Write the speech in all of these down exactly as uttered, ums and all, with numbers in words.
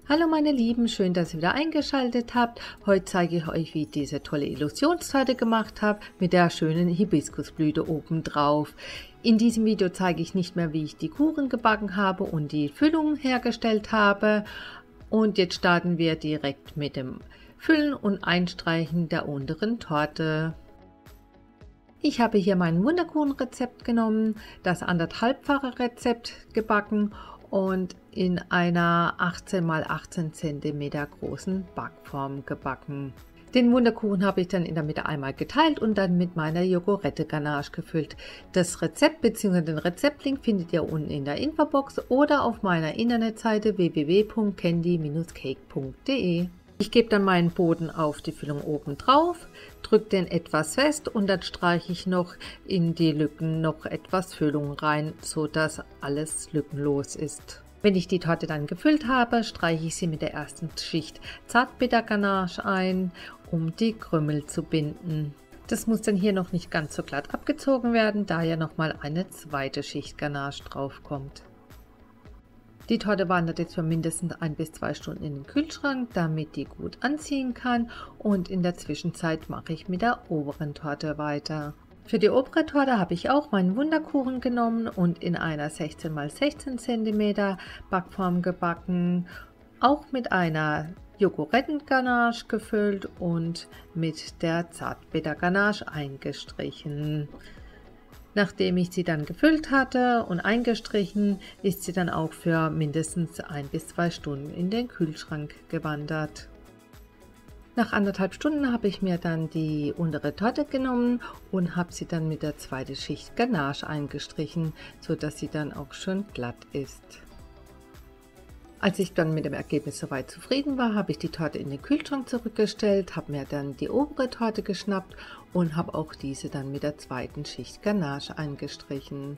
Hallo meine Lieben, schön, dass ihr wieder eingeschaltet habt. Heute zeige ich euch, wie ich diese tolle Illusionstorte gemacht habe mit der schönen Hibiskusblüte oben drauf. In diesem Video zeige ich nicht mehr, wie ich die Kuchen gebacken habe und die Füllung hergestellt habe. Und jetzt starten wir direkt mit dem Füllen und Einstreichen der unteren Torte. Ich habe hier mein Wunderkuchenrezept genommen, das anderthalbfache Rezept gebacken und in einer achtzehn mal achtzehn Zentimeter großen Backform gebacken. Den Wunderkuchen habe ich dann in der Mitte einmal geteilt und dann mit meiner Yogurette-Ganache gefüllt. Das Rezept bzw. den Rezeptlink findet ihr unten in der Infobox oder auf meiner Internetseite w w w punkt candy Bindestrich cake punkt de. Ich gebe dann meinen Boden auf die Füllung oben drauf, drücke den etwas fest und dann streiche ich noch in die Lücken noch etwas Füllung rein, so dass alles lückenlos ist. Wenn ich die Torte dann gefüllt habe, streiche ich sie mit der ersten Schicht Zartbitterganache ein, um die Krümel zu binden. Das muss dann hier noch nicht ganz so glatt abgezogen werden, da ja nochmal eine zweite Schicht Ganache drauf kommt. Die Torte wandert jetzt für mindestens ein bis zwei Stunden in den Kühlschrank, damit die gut anziehen kann, und in der Zwischenzeit mache ich mit der oberen Torte weiter. Für die obere Torte habe ich auch meinen Wunderkuchen genommen und in einer sechzehn mal sechzehn Zentimeter Backform gebacken, auch mit einer Yogurette-Ganache gefüllt und mit der Zartbitterganache eingestrichen. Nachdem ich sie dann gefüllt hatte und eingestrichen, ist sie dann auch für mindestens ein bis zwei Stunden in den Kühlschrank gewandert. Nach anderthalb Stunden habe ich mir dann die untere Torte genommen und habe sie dann mit der zweiten Schicht Ganache eingestrichen, so dass sie dann auch schon glatt ist. Als ich dann mit dem Ergebnis soweit zufrieden war, habe ich die Torte in den Kühlschrank zurückgestellt, habe mir dann die obere Torte geschnappt und habe auch diese dann mit der zweiten Schicht Ganache eingestrichen.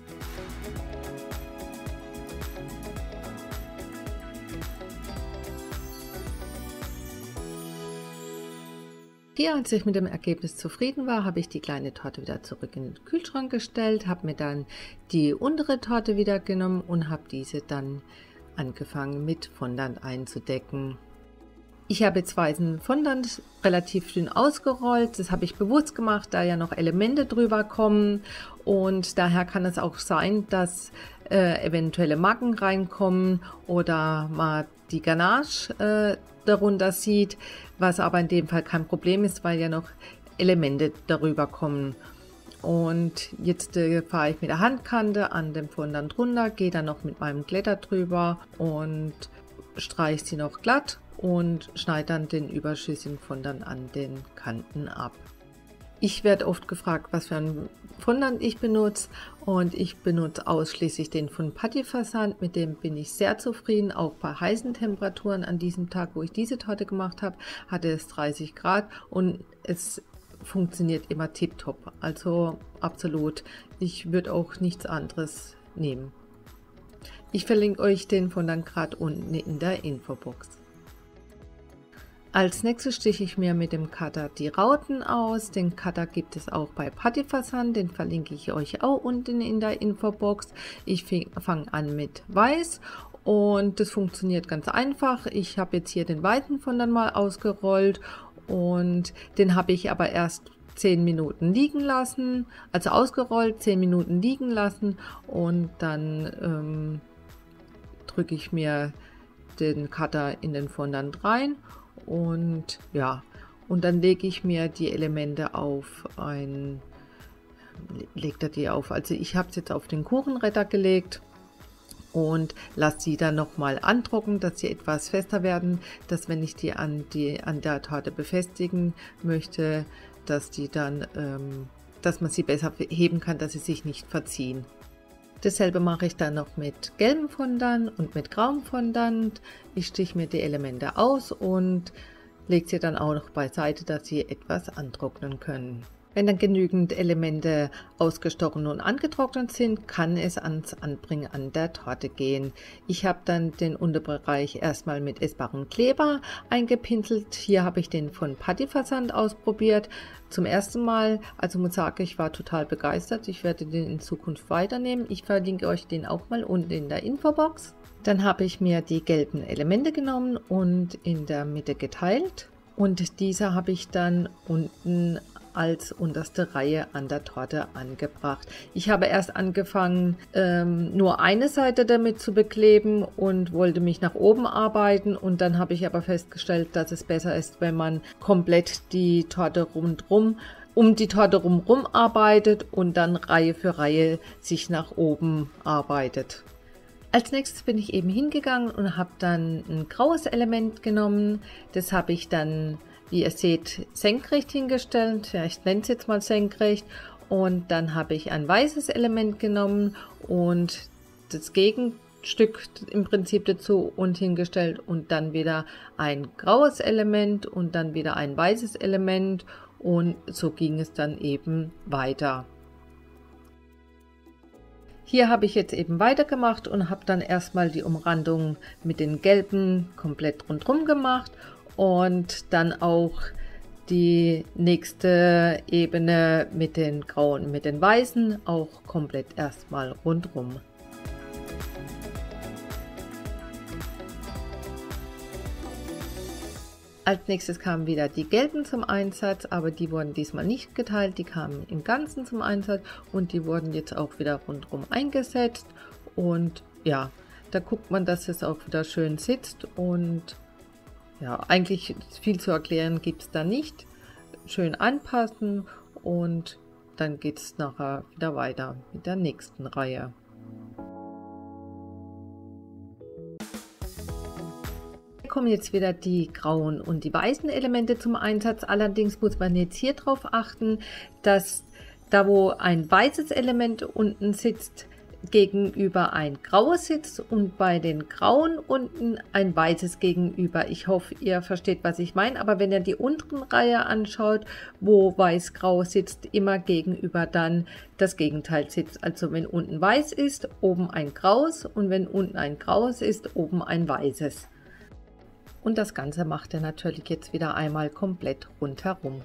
Hier, als ich mit dem Ergebnis zufrieden war, habe ich die kleine Torte wieder zurück in den Kühlschrank gestellt, habe mir dann die untere Torte wieder genommen und habe diese dann angefangen mit Fondant einzudecken. Ich habe jetzt weißen Fondant relativ dünn ausgerollt, das habe ich bewusst gemacht, da ja noch Elemente drüber kommen, und daher kann es auch sein, dass äh, eventuelle Macken reinkommen oder mal die Ganache äh, darunter sieht, was aber in dem Fall kein Problem ist, weil ja noch Elemente darüber kommen. Und jetzt äh, fahre ich mit der Handkante an dem Fondant runter, gehe dann noch mit meinem Glätter drüber und streiche sie noch glatt und schneide dann den überschüssigen Fondant an den Kanten ab. Ich werde oft gefragt, was für ein Fondant ich benutze, und ich benutze ausschließlich den von Patti Versand. Mit dem bin ich sehr zufrieden, auch bei heißen Temperaturen. An diesem Tag, wo ich diese Torte gemacht habe, hatte es dreißig Grad und es funktioniert immer tipptopp, also absolut. Ich würde auch nichts anderes nehmen. Ich verlinke euch den Fondant gerade unten in der Infobox. Als nächstes stiche ich mir mit dem Cutter die Rauten aus. Den Cutter gibt es auch bei Patti Versand, den verlinke ich euch auch unten in der Infobox. Ich fange an mit Weiß und das funktioniert ganz einfach. Ich habe jetzt hier den weißen Fondant mal ausgerollt und den habe ich aber erst zehn Minuten liegen lassen, also ausgerollt, zehn Minuten liegen lassen, und dann ähm, drücke ich mir den Cutter in den Fondant rein und ja, und dann lege ich mir die Elemente auf ein, legt er die auf, also ich habe es jetzt auf den Kuchenretter gelegt und lasse sie dann nochmal antrocknen, dass sie etwas fester werden, dass wenn ich die an, die an der Torte befestigen möchte, dass die dann, ähm, dass man sie besser heben kann, dass sie sich nicht verziehen. Dasselbe mache ich dann noch mit gelbem Fondant und mit grauem Fondant. Ich stiche mir die Elemente aus und lege sie dann auch noch beiseite, dass sie etwas antrocknen können. Wenn dann genügend Elemente ausgestochen und angetrocknet sind, kann es ans Anbringen an der Torte gehen. Ich habe dann den Unterbereich erstmal mit essbarem Kleber eingepinselt. Hier habe ich den von Patti Versand ausprobiert. Zum ersten Mal, also muss sagen, ich war total begeistert. Ich werde den in Zukunft weiternehmen. Ich verlinke euch den auch mal unten in der Infobox. Dann habe ich mir die gelben Elemente genommen und in der Mitte geteilt. Und diese habe ich dann unten als unterste Reihe an der Torte angebracht. Ich habe erst angefangen, ähm, nur eine Seite damit zu bekleben und wollte mich nach oben arbeiten, und dann habe ich aber festgestellt, dass es besser ist, wenn man komplett die Torte rundrum um die Torte rumrum arbeitet und dann Reihe für Reihe sich nach oben arbeitet. Als nächstes bin ich eben hingegangen und habe dann ein graues Element genommen. Das habe ich dann, wie ihr seht, senkrecht hingestellt. Ja, ich nenne es jetzt mal senkrecht. Und dann habe ich ein weißes Element genommen und das Gegenstück im Prinzip dazu und hingestellt, und dann wieder ein graues Element und dann wieder ein weißes Element, und so ging es dann eben weiter. Hier habe ich jetzt eben weitergemacht und habe dann erstmal die Umrandung mit den gelben komplett rundherum gemacht und dann auch die nächste Ebene mit den grauen, mit den weißen auch komplett erstmal rundherum. Als nächstes kamen wieder die gelben zum Einsatz, aber die wurden diesmal nicht geteilt, die kamen im Ganzen zum Einsatz und die wurden jetzt auch wieder rundherum eingesetzt. Und ja, da guckt man, dass es auch wieder schön sitzt, und ja, eigentlich viel zu erklären gibt es da nicht. Schön anpassen und dann geht es nachher wieder weiter mit der nächsten Reihe. Kommen jetzt wieder die grauen und die weißen Elemente zum Einsatz. Allerdings muss man jetzt hier drauf achten, dass da, wo ein weißes Element unten sitzt, gegenüber ein graues sitzt und bei den grauen unten ein weißes gegenüber. Ich hoffe, ihr versteht, was ich meine, aber wenn ihr die unteren Reihe anschaut, wo weiß-grau sitzt, immer gegenüber dann das Gegenteil sitzt. Also wenn unten weiß ist, oben ein graues, und wenn unten ein graues ist, oben ein weißes. Und das Ganze macht er natürlich jetzt wieder einmal komplett rundherum.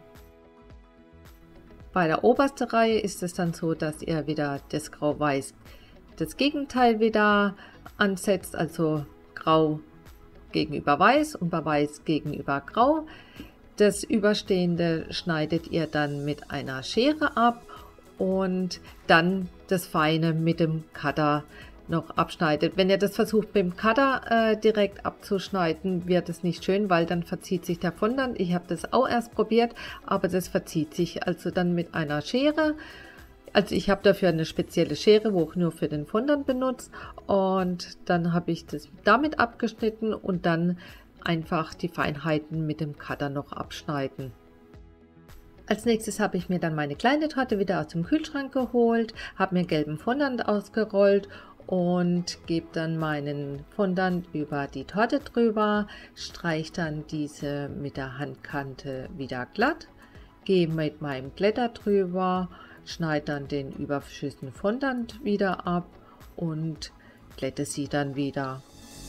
Bei der obersten Reihe ist es dann so, dass ihr wieder das Grau-Weiß, das Gegenteil wieder ansetzt, also Grau gegenüber Weiß und bei Weiß gegenüber Grau. Das Überstehende schneidet ihr dann mit einer Schere ab und dann das Feine mit dem Cutter noch abschneidet. Wenn ihr das versucht mit dem Cutter äh, direkt abzuschneiden, wird es nicht schön, weil dann verzieht sich der Fondant. Ich habe das auch erst probiert, aber das verzieht sich. Also dann mit einer Schere. Also ich habe dafür eine spezielle Schere, wo ich nur für den Fondant benutze, und dann habe ich das damit abgeschnitten und dann einfach die Feinheiten mit dem Cutter noch abschneiden. Als nächstes habe ich mir dann meine kleine Torte wieder aus dem Kühlschrank geholt, habe mir gelben Fondant ausgerollt und gebe dann meinen Fondant über die Torte drüber, streiche dann diese mit der Handkante wieder glatt, gehe mit meinem Glätter drüber, schneide dann den überschüssigen Fondant wieder ab und glätte sie dann wieder.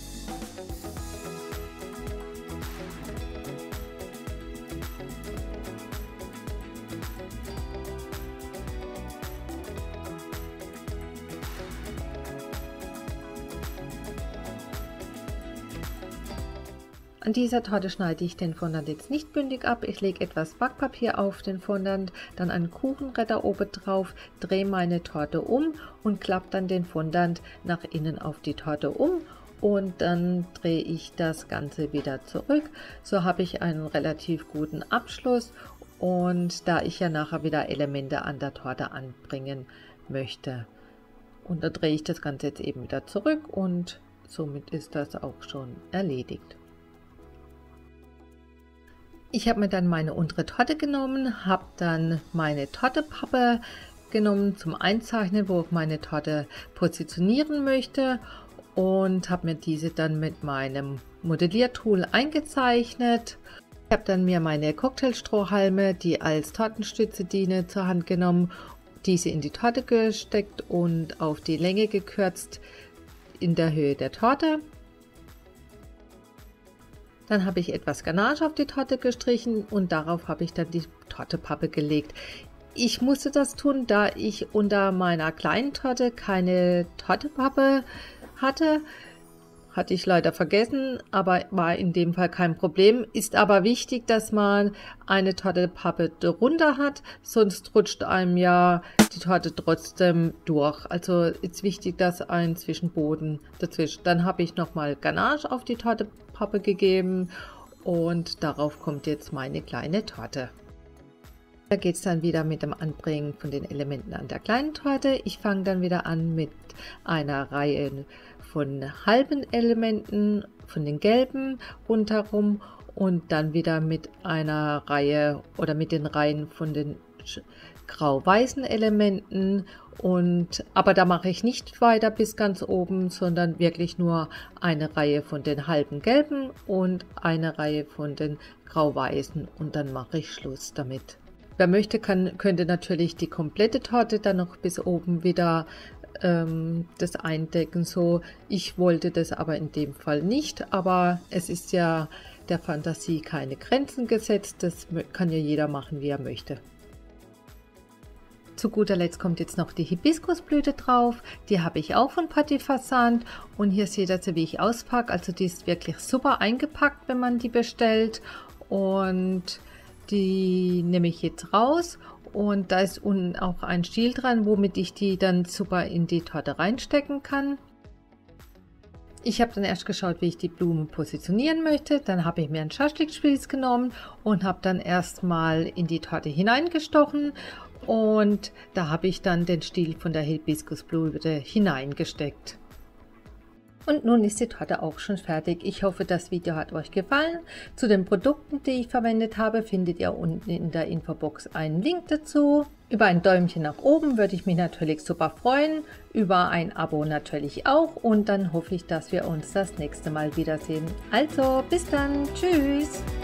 An dieser Torte schneide ich den Fondant jetzt nicht bündig ab. Ich lege etwas Backpapier auf den Fondant, dann einen Kuchenbretter oben drauf, drehe meine Torte um und klappe dann den Fondant nach innen auf die Torte um, und dann drehe ich das Ganze wieder zurück. So habe ich einen relativ guten Abschluss, und da ich ja nachher wieder Elemente an der Torte anbringen möchte. Und da drehe ich das Ganze jetzt eben wieder zurück, und somit ist das auch schon erledigt. Ich habe mir dann meine untere Torte genommen, habe dann meine Tortepappe genommen zum Einzeichnen, wo ich meine Torte positionieren möchte, und habe mir diese dann mit meinem Modelliertool eingezeichnet. Ich habe dann mir meine Cocktailstrohhalme, die als Tortenstütze dienen, zur Hand genommen, diese in die Torte gesteckt und auf die Länge gekürzt in der Höhe der Torte. Dann habe ich etwas Ganache auf die Torte gestrichen und darauf habe ich dann die Tortepappe gelegt. Ich musste das tun, da ich unter meiner kleinen Torte keine Tortepappe hatte. Hatte ich leider vergessen, aber war in dem Fall kein Problem. Ist aber wichtig, dass man eine Tortepappe drunter hat, sonst rutscht einem ja die Torte trotzdem durch. Also ist wichtig, dass ein Zwischenboden dazwischen. Dann habe ich nochmal Ganache auf die Tortepappe gegeben und darauf kommt jetzt meine kleine Torte. Da geht es dann wieder mit dem Anbringen von den Elementen an der kleinen Torte. Ich fange dann wieder an mit einer Reihe von halben Elementen, von den gelben rundherum und dann wieder mit einer Reihe oder mit den Reihen von den grau-weißen Elementen. Und aber da mache ich nicht weiter bis ganz oben, sondern wirklich nur eine Reihe von den halben gelben und eine Reihe von den grau-weißen und dann mache ich Schluss damit. Wer möchte, kann, könnte natürlich die komplette Torte dann noch bis oben wieder ähm, das eindecken. So, ich wollte das aber in dem Fall nicht, aber es ist ja der Fantasie keine Grenzen gesetzt. Das kann ja jeder machen, wie er möchte. Zu guter Letzt kommt jetzt noch die Hibiskusblüte drauf. Die habe ich auch von Pâté Farsant und hier seht ihr, wie ich auspacke. Also die ist wirklich super eingepackt, wenn man die bestellt, und die nehme ich jetzt raus und da ist unten auch ein Stiel dran, womit ich die dann super in die Torte reinstecken kann. Ich habe dann erst geschaut, wie ich die Blumen positionieren möchte. Dann habe ich mir einen Schaschlikspieß genommen und habe dann erstmal in die Torte hineingestochen und da habe ich dann den Stiel von der Hibiskusblüte hineingesteckt. Und nun ist die Torte auch schon fertig. Ich hoffe, das Video hat euch gefallen. Zu den Produkten, die ich verwendet habe, findet ihr unten in der Infobox einen Link dazu. Über ein Däumchen nach oben würde ich mich natürlich super freuen. Über ein Abo natürlich auch. Und dann hoffe ich, dass wir uns das nächste Mal wiedersehen. Also, bis dann. Tschüss.